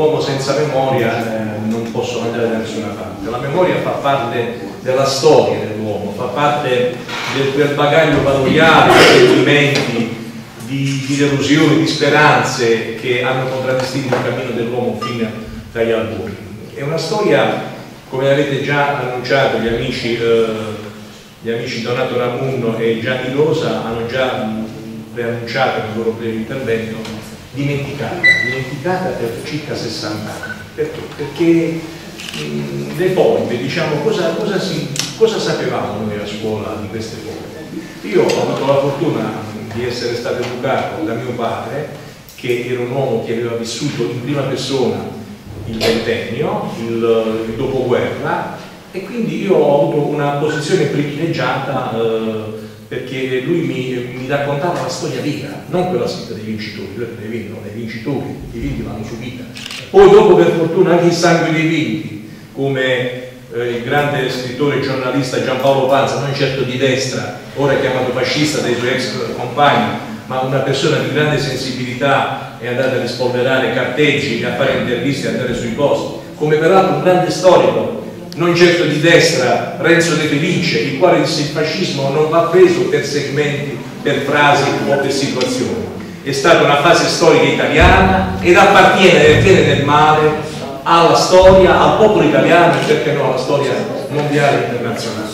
uomo senza memoria non possono andare da nessuna parte. La memoria fa parte della storia dell'uomo, fa parte del bagaglio valoriale, di sentimenti, di delusioni, di speranze che hanno contraddistinto il cammino dell'uomo fino dagli albori. È una storia, come avete già annunciato, gli amici Donato Ramunno e Gianni Rosa hanno già preannunciato nel loro breve intervento, dimenticata per circa 60 anni. Perché? Perché le foibe, diciamo, cosa sapevamo noi a scuola di queste foibe? Io ho avuto la fortuna di essere stato educato da mio padre, che era un uomo che aveva vissuto in prima persona il ventennio, il dopoguerra, e quindi io ho avuto una posizione privilegiata perché lui mi raccontava la storia vera, non quella scritta dei vincitori, perché dei vincitori, i vinti l'hanno subita. Poi dopo, per fortuna, anche il sangue dei vinti, come il grande scrittore e giornalista Giampaolo Panza, non certo di destra, ora chiamato fascista dai suoi ex compagni, ma una persona di grande sensibilità, è andata a rispolverare carteggi, a fare interviste, a andare sui posti, come peraltro un grande storico, non certo di destra, Renzo De Felice, il quale disse: il fascismo non va preso per segmenti, per frasi o per situazioni, è stata una fase storica italiana ed appartiene nel bene e nel male alla storia, al popolo italiano e perché no alla storia mondiale e internazionale.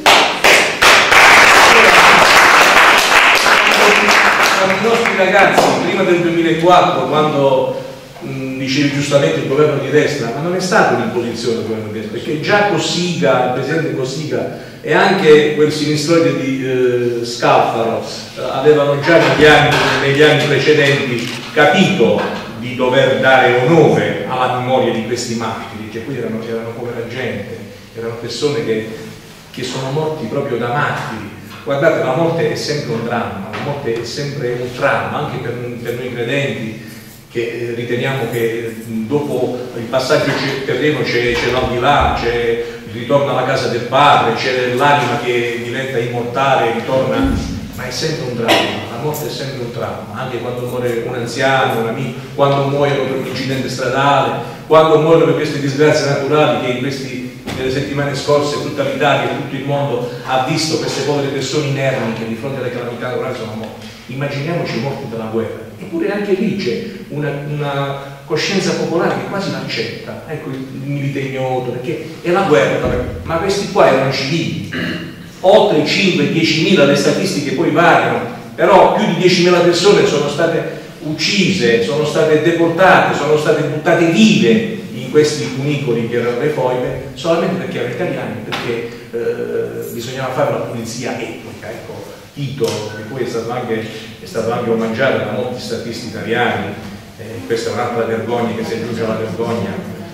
I nostri ragazzi prima del 2004, quando dicevi giustamente il governo di destra, ma non è stata un'imposizione del governo di destra, perché già Cossiga, il presidente Cossiga e anche quel sinistroide di Scalfaro avevano già negli anni precedenti capito di dover dare onore alla memoria di questi martiri, che poi erano povera gente, erano persone che sono morti proprio da martiri. Guardate, la morte è sempre un dramma, la morte è sempre un trauma, anche per noi credenti, che riteniamo che dopo il passaggio terreno c'è l'aldilà, c'è il ritorno alla casa del Padre, c'è l'anima che diventa immortale e ritorna, ma è sempre un dramma, la morte è sempre un trauma, anche quando muore un anziano, un amico, quando muoiono per un incidente stradale, quando muoiono per queste disgrazie naturali che nelle settimane scorse tutta l'Italia e tutto il mondo ha visto queste povere persone inermi che di fronte alle calamità naturali sono morte. Immaginiamoci i morti della guerra. Eppure anche lì c'è una coscienza popolare che quasi l'accetta. Ecco il milite ignoto, perché è la guerra, ma questi qua erano civili. Oltre 5-10.000 le statistiche poi variano, però più di 10.000 persone sono state uccise, sono state deportate, sono state buttate vive in questi cunicoli che erano le foibe, solamente perché erano italiani, perché bisognava fare una pulizia etnica. Ecco, Tito, che poi è stato anche omaggiato da molti statisti italiani, questa è un'altra vergogna che si aggiunge alla vergogna,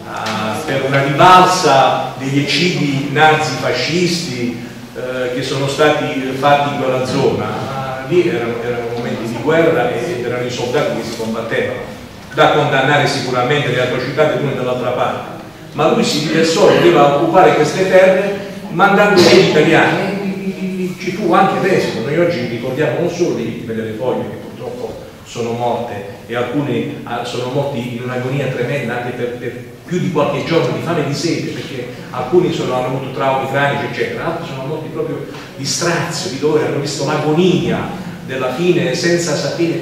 per una rivalsa degli eccidi nazi-fascisti che sono stati fatti in quella zona. Lì erano momenti di guerra ed erano i soldati che si combattevano, da condannare sicuramente le atrocità dell'una e dell'altra parte, ma lui si riversò e voleva occupare queste terre mandando gli italiani. Ci fu anche l'esito. Noi oggi ricordiamo non solo le vittime delle foibe, che purtroppo sono morte, e alcuni sono morti in un'agonia tremenda anche per più di qualche giorno di fame e di sete, perché alcuni hanno avuto traumi cranici eccetera, altri sono morti proprio di strazio, di dolore, hanno visto l'agonia della fine senza sapere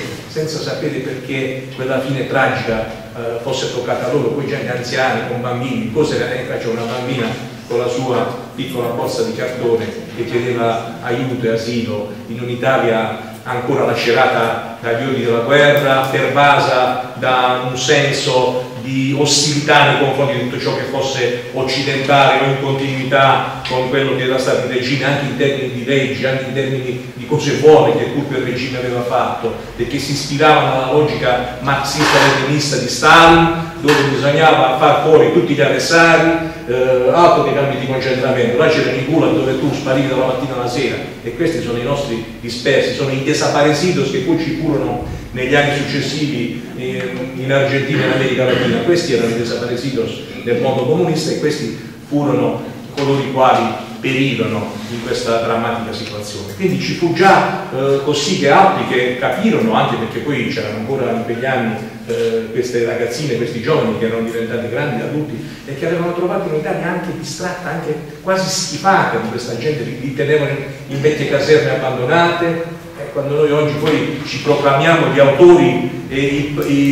perché quella fine tragica fosse toccata a loro, poi gente anziani con bambini. Cosa c'è una bambina con la sua piccola borsa di cartone che chiedeva aiuto e asilo in un'Italia ancora lacerata dagli odi della guerra, pervasa da un senso di ostilità nei confronti di tutto ciò che fosse occidentale o in continuità con quello che era stato il regime, anche in termini di leggi, anche in termini di cose buone che pur il regime aveva fatto, perché si ispiravano alla logica marxista-leninista di Stalin, dove bisognava far fuori tutti gli avversari, altro dei campi di concentramento. Là c'erano i gulag dove tu sparivi dalla mattina alla sera, e questi sono i nostri dispersi, sono i desaparecidos che poi ci furono negli anni successivi in Argentina e in America Latina. Questi erano i desaparecidos del mondo comunista, e questi furono coloro i quali perirono in questa drammatica situazione. Quindi ci fu già Cossiga e altri che capirono, anche perché poi c'erano ancora in quegli anni queste ragazzine, questi giovani che erano diventati grandi adulti e che avevano trovato un'Italia anche distratta, anche quasi schifata di questa gente, li tenevano in vecchie caserme abbandonate. Quando noi oggi poi ci proclamiamo gli autori e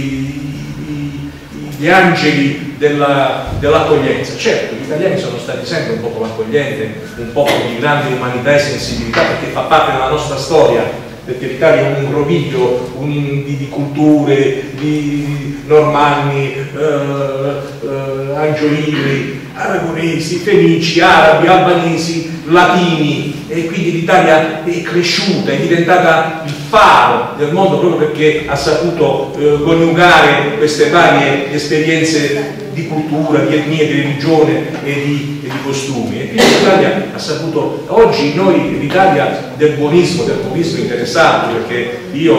gli angeli dell'accoglienza. Certo, gli italiani sono stati sempre un popolo accogliente, un popolo di grande umanità e sensibilità, perché fa parte della nostra storia, perché l'Italia è un groviglio di culture, di normanni, angiolini, aragonesi, fenici, arabi, albanesi, latini, e quindi l'Italia è cresciuta, è diventata il faro del mondo proprio perché ha saputo coniugare queste varie esperienze di cultura, di etnia, di religione e di costumi. E quindi l'Italia ha saputo, oggi noi l'Italia del buonismo interessato, perché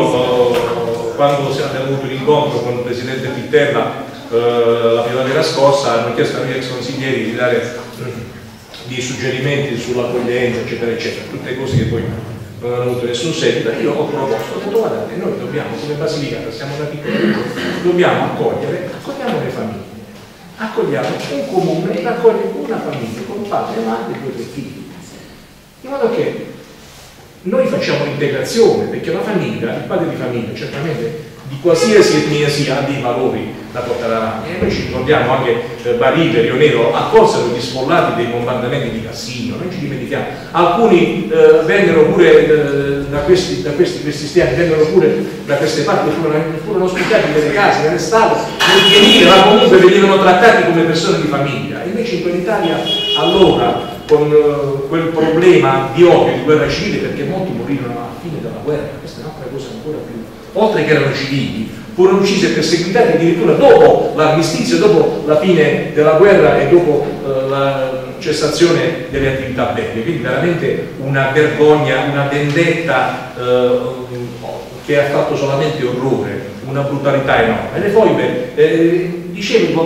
io quando abbiamo avuto l'incontro con il Presidente Pittella la primavera scorsa hanno chiesto ai miei ex consiglieri di dare dei suggerimenti sull'accoglienza, eccetera, eccetera, tutte cose che poi non hanno avuto nessun seguito. Io ho proposto, ho detto guardate, noi dobbiamo, come Basilicata, siamo una piccola regione, dobbiamo accogliamo le famiglie, accogliamo un comune, raccoglie una famiglia con padre, madre e 2 o 3 figli, in modo che noi facciamo l'integrazione, perché la famiglia, il padre di famiglia, certamente di qualsiasi etnia sia, ha dei valori da portare avanti. E noi ci ricordiamo anche Barile, Rio Nero, accolsero gli sfollati dei bombardamenti di Cassino, non ci dimentichiamo. Alcuni vennero pure da questi cristiani, vennero pure da queste parti, furono ospitati nelle case, nelle stalle, nel pianile, ma comunque venivano trattati come persone di famiglia. Invece in quell'Italia allora, con quel problema di odio, di guerra civile, perché molti morirono alla fine della guerra, questa è un'altra cosa ancora più, oltre che erano civili, furono uccisi e perseguitati addirittura dopo l'armistizio, dopo la fine della guerra e dopo la cessazione delle attività belliche. Quindi veramente una vergogna, una vendetta che ha fatto solamente orrore, una brutalità enorme. Le foibe, dicevo, il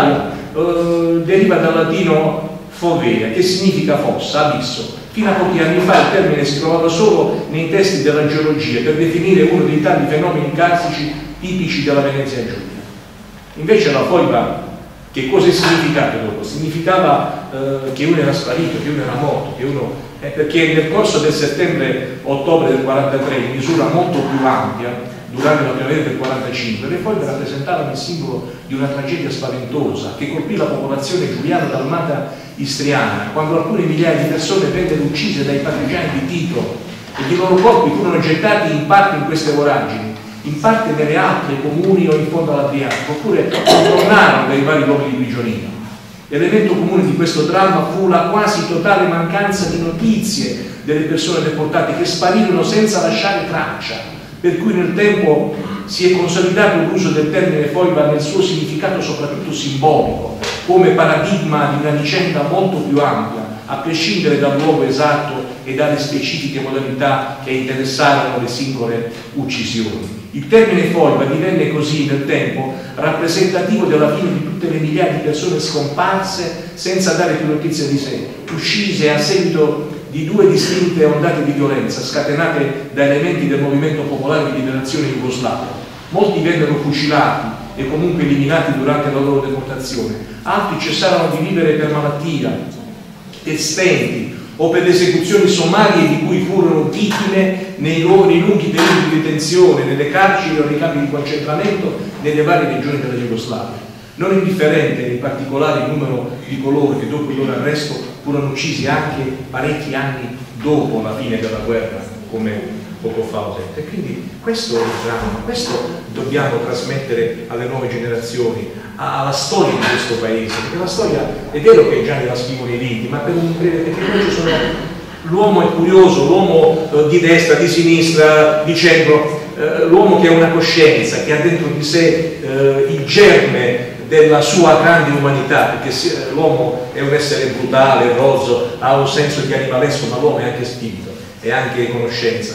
vocabolario deriva dal latino fovea, che significa fossa, abisso. Fino a pochi anni fa il termine si trovava solo nei testi della geologia per definire uno dei tanti fenomeni carsici tipici della Venezia Giulia. Invece la foiba, che cosa è significato dopo? Significava che uno era sparito, che uno era morto, che uno... perché nel corso del settembre-ottobre del 43, in misura molto più ampia, durante la primavera del 45, le foibe rappresentavano il simbolo di una tragedia spaventosa che colpì la popolazione giuliano-dalmata istriana, quando alcune migliaia di persone vennero uccise dai partigiani di Tito e i loro corpi furono gettati in parte in queste voragini, in parte nelle altre comuni o in fondo all'Adriatico, oppure tornarono dai vari luoghi di prigionia. L'elemento comune di questo dramma fu la quasi totale mancanza di notizie delle persone deportate, che sparirono senza lasciare traccia, per cui nel tempo si è consolidato l'uso del termine foiba nel suo significato soprattutto simbolico, come paradigma di una vicenda molto più ampia, a prescindere dal luogo esatto e dalle specifiche modalità che interessarono le singole uccisioni. Il termine foiba divenne così nel tempo rappresentativo della fine di tutte le migliaia di persone scomparse senza dare più notizia di sé, uccise a seguito di 2 distinte ondate di violenza scatenate da elementi del movimento popolare di liberazione jugoslavo. Molti vennero fucilati e comunque eliminati durante la loro deportazione, altri cessarono di vivere per malattia, per stenti o per le esecuzioni sommarie di cui furono vittime nei lunghi periodi di detenzione, nelle carceri o nei campi di concentramento nelle varie regioni della Jugoslavia. Non indifferente in particolare il numero di coloro che dopo il loro arresto furono uccisi anche parecchi anni dopo la fine della guerra, come poco fa ho detto. E quindi questo è il dramma, questo dobbiamo trasmettere alle nuove generazioni, alla storia di questo paese, perché la storia è vero che già ne la scrivono i libri, ma perché poi ci sono l'uomo è curioso, l'uomo di destra, di sinistra, di centro, l'uomo che ha una coscienza, che ha dentro di sé il germe della sua grande umanità, perché l'uomo è un essere brutale, rozzo, ha un senso di animalesco, ma l'uomo è anche spirito, è anche conoscenza,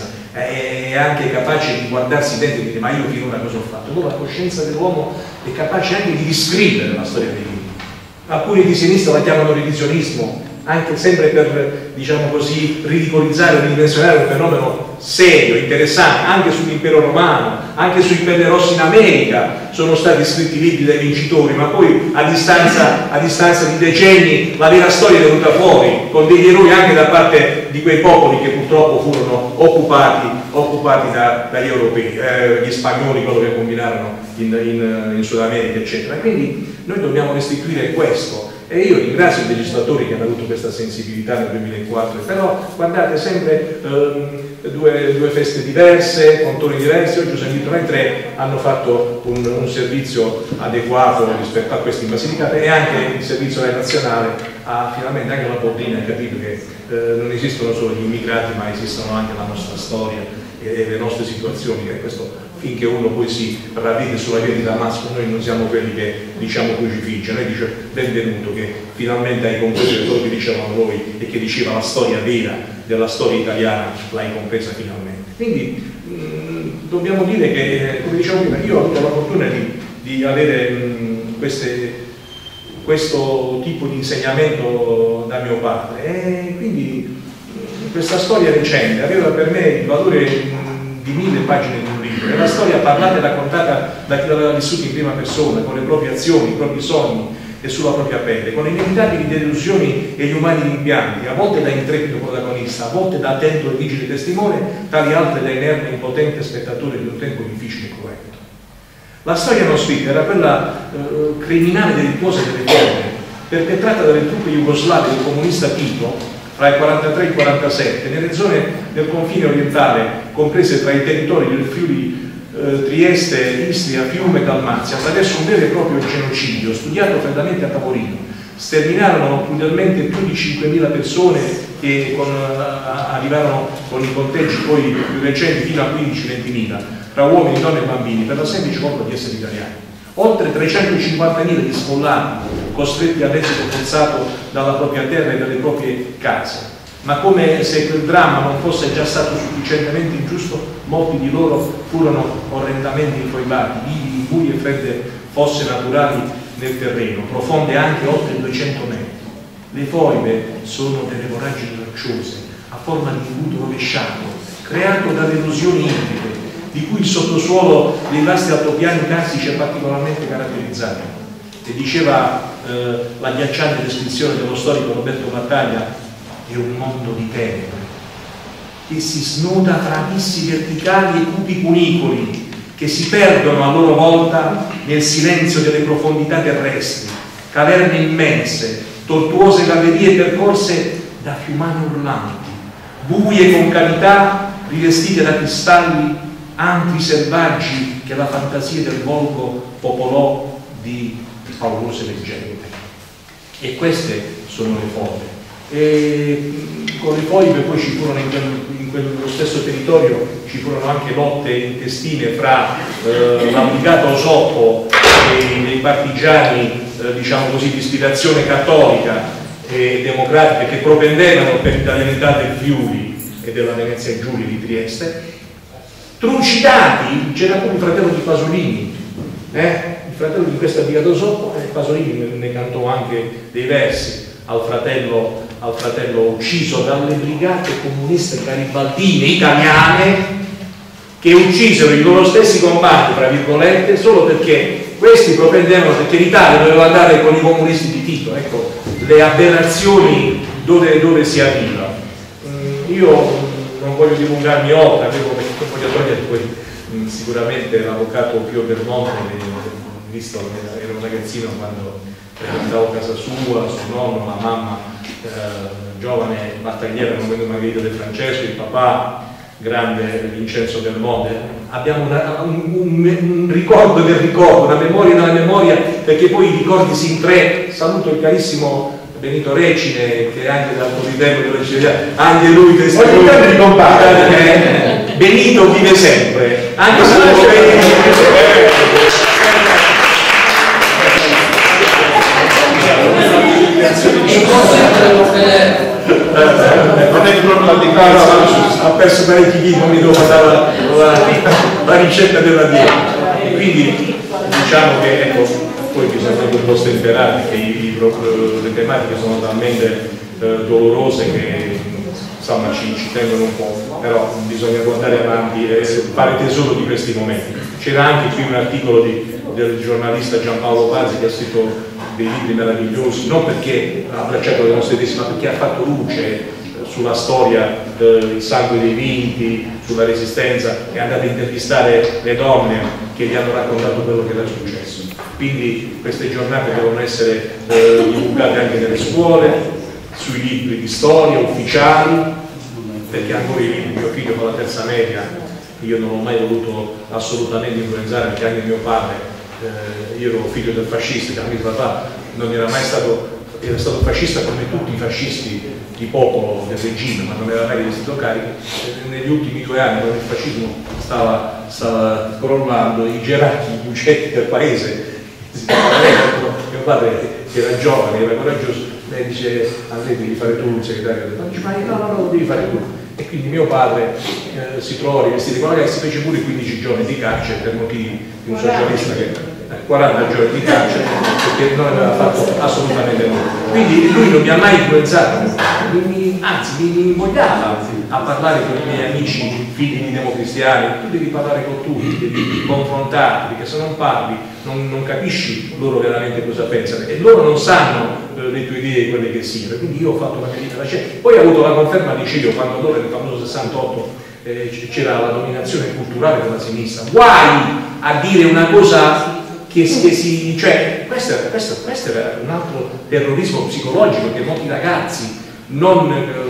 è anche capace di guardarsi dentro e dire ma io finora cosa ho fatto? Allora la coscienza dell'uomo è capace anche di riscrivere la storia dei libri. Alcuni di sinistra la chiamano revisionismo, anche sempre per, diciamo così, ridicolizzare o ridimensionare un fenomeno serio, interessante, anche sull'impero romano, anche sui Pelle Rossi in America sono stati scritti libri dai vincitori, ma poi a distanza di decenni la vera storia è venuta fuori, con degli eroi anche da parte di quei popoli che purtroppo furono occupati dagli europei, gli spagnoli, quello che combinarono in Sud America, eccetera. Quindi noi dobbiamo restituire questo. E io ringrazio i legislatori che hanno avuto questa sensibilità nel 2004, però guardate sempre due feste diverse, con toni diversi. Oggi ho sentito noi tre hanno fatto un servizio adeguato rispetto a questi in Basilicata, e anche il servizio nazionale finalmente, anche la Boldina ha capito che non esistono solo gli immigrati, ma esistono anche la nostra storia e le nostre situazioni, e questo finché uno poi si ravvede sulla via di Damasco, noi non siamo quelli che diciamo crucifigge, noi dice benvenuto, che finalmente hai compreso quello che dicevamo noi e che diceva la storia vera della storia italiana, l'hai compresa finalmente. Quindi dobbiamo dire che, come dicevo prima, io ho avuto la fortuna di avere questo tipo di insegnamento da mio padre, e quindi questa storia recente aveva per me il valore di 1000 pagine di un libro. È la storia parlata e raccontata da chi l'aveva vissuta in prima persona, con le proprie azioni, i propri sogni e sulla propria pelle, con le inevitabili delusioni e gli umani rimpianti, a volte da intrepido protagonista, a volte da attento e vigile testimone, tali altre da inerme e impotente spettatore di un tempo difficile e cruento. La storia non scritta era quella criminale delittuosa delle forme, perpetrata dalle truppe jugoslave del comunista Tito fra il 43 e il 47, nelle zone del confine orientale, comprese tra i territori del Friuli, Trieste, Istria, Fiume e Dalmazia, attraverso un vero e proprio genocidio studiato freddamente a tavolino. Sterminarono crudelmente più di 5.000 persone che arrivarono con i conteggi poi più recenti fino a 15-20.000, tra uomini, donne e bambini, per la semplice colpa di essere italiani. Oltre 350.000 di sfollati costretti all'esodo forzato dalla propria terra e dalle proprie case. Ma come se quel dramma non fosse già stato sufficientemente ingiusto, molti di loro furono orrendamente infoibati, vivi in buie e fredde fosse naturali nel terreno, profonde anche oltre 200 metri. Le foibe sono delle voragini rocciose, a forma di imbuto rovesciato, creato dalle erosioni idriche, di cui il sottosuolo dei vasti altopiani carsici è particolarmente caratterizzato. E diceva la ghiacciante descrizione dello storico Roberto Battaglia, è un mondo di tenebre che si snoda tra abissi verticali e cupi cunicoli che si perdono a loro volta nel silenzio delle profondità terrestri, caverne immense, tortuose gallerie percorse da fiumani urlanti, buie concavità rivestite da cristalli, antri selvaggi che la fantasia del volgo popolò di paurose leggende. E queste sono le foibe. E con le foibe poi ci furono in quello stesso territorio ci furono anche lotte intestine fra l'abbligato Osoppo e dei partigiani diciamo così di ispirazione cattolica e democratica che propendevano per l'italianità del Friuli e della Venezia Giulia di Trieste, trucidati. C'era pure il fratello di Pasolini, il fratello di questo abbligato Osoppo, e Pasolini ne cantò anche dei versi al fratello ucciso dalle brigate comuniste garibaldine italiane, che uccisero i loro stessi compagni, tra virgolette, solo perché questi propendevano, perché l'Italia doveva andare con i comunisti di Tito. Ecco le aberrazioni dove si arriva. Io non voglio dilungarmi oltre, avevo voglio togliere poi sicuramente l'avvocato Pio Bermonte, visto che era un ragazzino quando andavo a casa sua, suo nonno, la mamma giovane battagliera come Margherita De Francesco, il papà grande Vincenzo Belmonte. Abbiamo un ricordo del ricordo, una memoria nella memoria, perché poi i ricordi si intrecciano. Saluto il carissimo Benito Recine, che è anche dal Politecnico della città, anche lui testimone di compare. Benito vive sempre, anche se non lo vedi. Non è proprio la dichiarazione, ha perso parecchi chili, non mi devo passare la ricetta della dieta. Quindi diciamo che ecco, poi bisogna un po' stemperare, che le tematiche sono talmente dolorose che insomma ci tengono un po', però bisogna guardare avanti e fare tesoro di questi momenti. C'era anche qui un articolo del giornalista Giampaolo Pazzi che ha scritto dei libri meravigliosi, non perché ha abbracciato le nostre tesi, ma perché ha fatto luce sulla storia del sangue dei vinti, sulla resistenza, è andato a intervistare le donne che gli hanno raccontato quello che era successo. Quindi queste giornate devono essere divulgate anche nelle scuole, sui libri di storia ufficiali, perché ancora i libri, mio figlio fa la terza media, io non l'ho mai voluto assolutamente influenzare, perché anche mio padre, io ero figlio del fascista, anche mio papà non era mai stato, era stato fascista come tutti i fascisti di popolo del regime, ma non era mai rivestito carico. Negli ultimi 2 anni, quando il fascismo stava crollando, i gerarchi, i bucetti del paese, mio padre che era giovane, era coraggioso, lei dice: a lei devi fare tu il segretario del dice: ma no, lo devi fare tu. E quindi mio padre si trovò rivestito con la ragazza, fece pure 15 giorni di carcere per motivi di un socialista che 40 giorni di carcere perché non aveva fatto assolutamente nulla. Quindi lui non mi ha mai influenzato, anzi mi invogliava a parlare con i miei amici figli di democristiani. Tu devi parlare con tutti, devi confrontarti, perché se non parli non capisci loro veramente cosa pensano e loro non sanno le tue idee, quelle che siano. Quindi io ho fatto la mia vita da scelta. Poi ho avuto la conferma di Cirio quando allora nel famoso 68 c'era la dominazione culturale della sinistra. Guai a dire una cosa cioè questo era un altro terrorismo psicologico che molti ragazzi non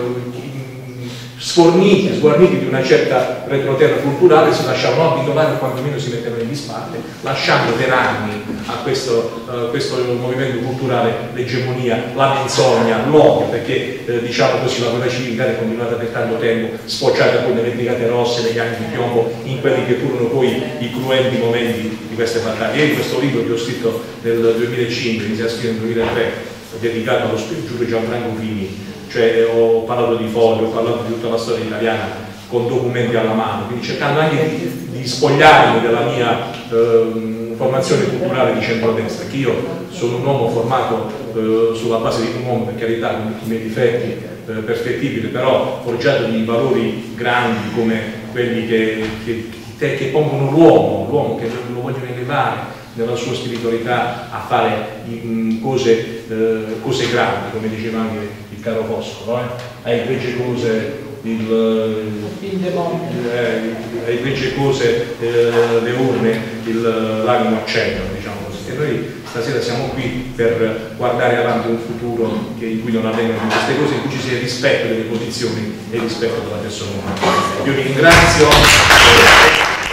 sguarniti di una certa retroterra culturale si lasciavano abitolare o quantomeno si mettevano in disparte, lasciando per anni a questo movimento culturale l'egemonia, la menzogna, l'odio, perché diciamo così la guerra civile è continuata per tanto tempo, sfociata poi nelle brigate rosse, negli anni di piombo, in quelli che furono poi i cruenti momenti di queste battaglie. Io in questo libro che ho scritto nel 2005, iniziato a scrivere nel 2003, dedicato allo Giulio Gianfranco Fini, cioè ho parlato di Foglio, ho parlato di tutta la storia italiana con documenti alla mano, quindi cercando anche di spogliarmi della mia formazione culturale di centrodestra, che io sono un uomo formato sulla base di un uomo, per carità, con tutti i miei difetti perfettibili, però forgiato di valori grandi come quelli che pongono l'uomo, che lo vogliono elevare nella sua spiritualità a fare cose grandi, come diceva anche il caro Foscolo, ai egregie cose ai egregie cose le urne, l'animo acceso, diciamo così. E noi stasera siamo qui per guardare avanti un futuro in cui non avvengano queste cose, in cui ci sia il rispetto delle posizioni e il rispetto della persona umana. Io vi ringrazio.